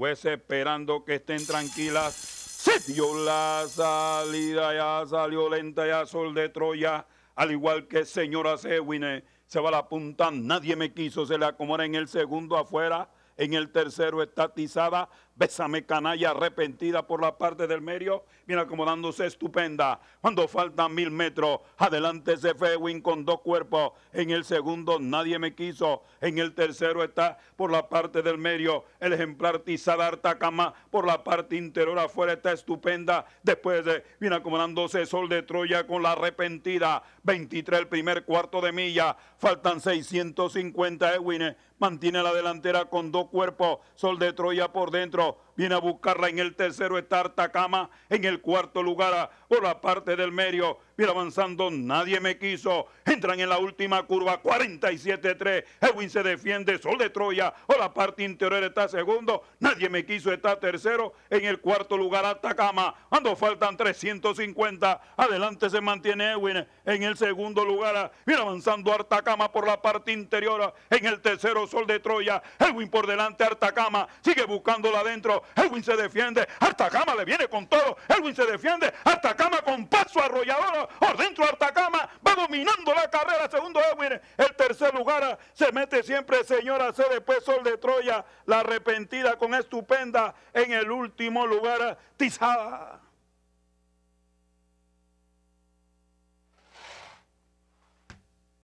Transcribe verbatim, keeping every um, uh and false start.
jueces esperando que estén tranquilas. Se dio la salida, ya salió lenta, ya Sol de Troya, al igual que señora Sewine, se va a la punta, nadie me quiso, se le acomoda en el segundo afuera, en el tercero está Tizada, Bésame Canalla, arrepentida por la parte del medio, viene acomodándose Estupenda, cuando faltan mil metros, adelante se Fewin con dos cuerpos, en el segundo nadie me quiso, en el tercero está por la parte del medio, el ejemplar Tizada Artacama, por la parte interior afuera está Estupenda, después de, viene acomodándose Sol de Troya con la arrepentida, veintitrés el primer cuarto de milla, faltan seiscientos cincuenta, Edwin mantiene la delantera con dos cuerpos, Sol de Troya por dentro, viene a buscarla en el tercero está Artacama, en el cuarto lugar por la parte del medio, viene avanzando, nadie me quiso, entran en la última curva, cuarenta y siete tres, Edwin se defiende, Sol de Troya, por la parte interior está segundo, nadie me quiso está tercero, en el cuarto lugar Artacama, cuando faltan trescientos cincuenta, adelante se mantiene Edwin, en el segundo lugar, viene avanzando Artacama por la parte interior, en el tercero Sol de Troya, Edwin por delante Artacama, sigue buscándola adentro, Edwin se defiende, Artacama le viene con todo, Edwin se defiende, Artacama con paso arrollador, por dentro Artacama, va dominando la carrera, segundo Edwin, el tercer lugar, se mete siempre señora C, después Sol de Troya, la arrepentida con Estupenda, en el último lugar Tizada.